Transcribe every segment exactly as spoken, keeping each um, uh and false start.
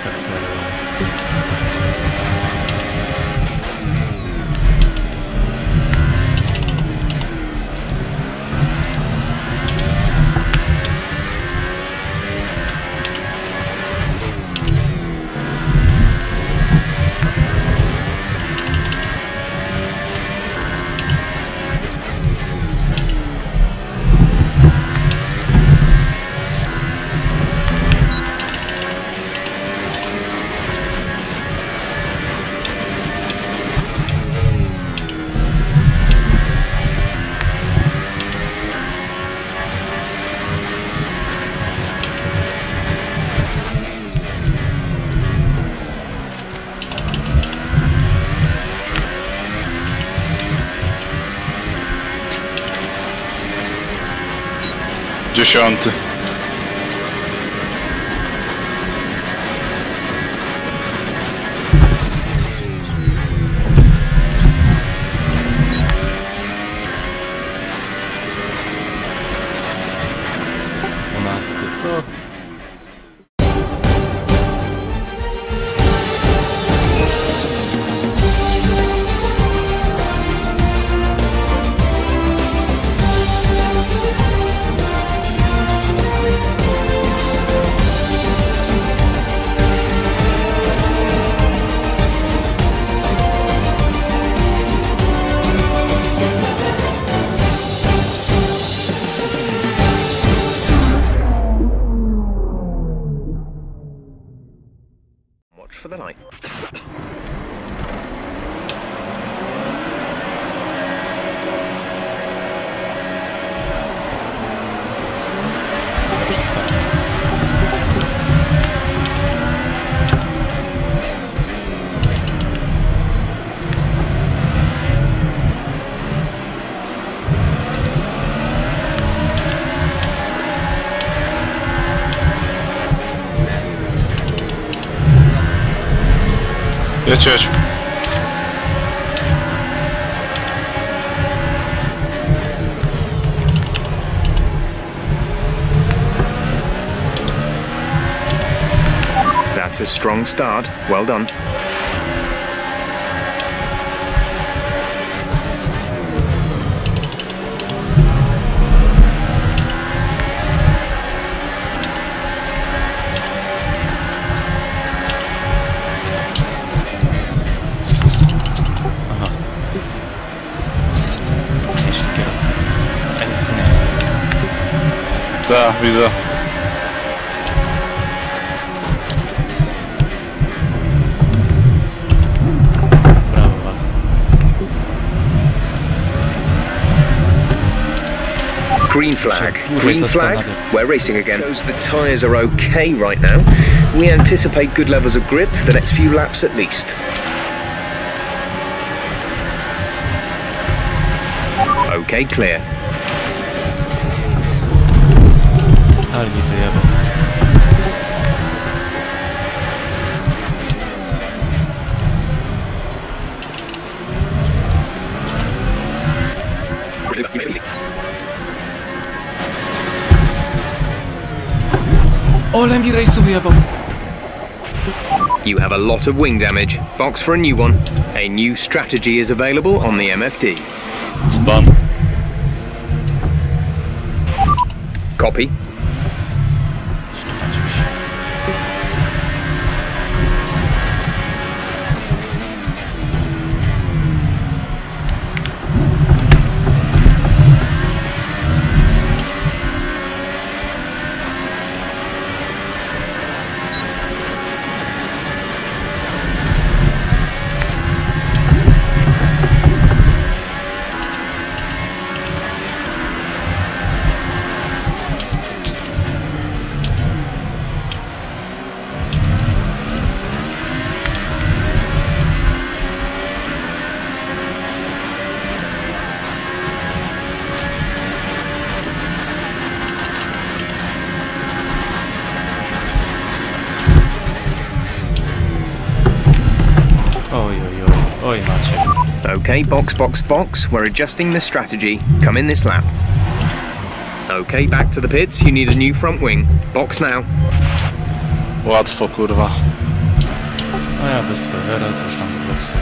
naciskać serio. Dziesiąty. Dwunasty, co? Watch for the light. Jedź, jedź. That's a strong start. Well done. Tak, widzę. Brawo, was. Green flag. Green flag. We're racing again. Shows the tyres are okay right now. We anticipate good levels of grip for the next few laps at least. Okay, clear. Ale mi wyjebał. Ole mi rejsu wyjebał. You have a lot of wing damage. Box for a new one. A new strategy is available on the M F D. Dzban. Copy. Oj, macie. Okay, box, box, box. We're adjusting the strategy. Come in this lap. Okay, back to the pits. You need a new front wing. Box now. Łatwo, kurwa. A ja bez spoilera, coś tam do boksu.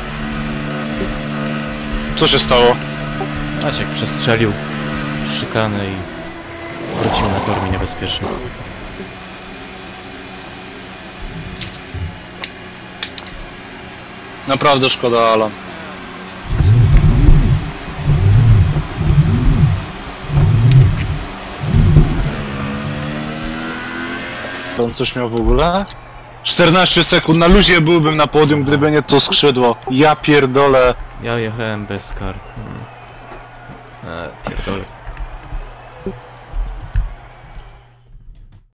Co się stało? Maciek przestrzelił szykanę i wrócił na tor mi niebezpieczny. Naprawdę szkoda, Alan. On coś miał w ogóle? czternaście sekund, na luzie byłbym na podium, gdyby nie to skrzydło. Ja pierdolę. Ja jechałem bez kar. Hmm. E, pierdolę.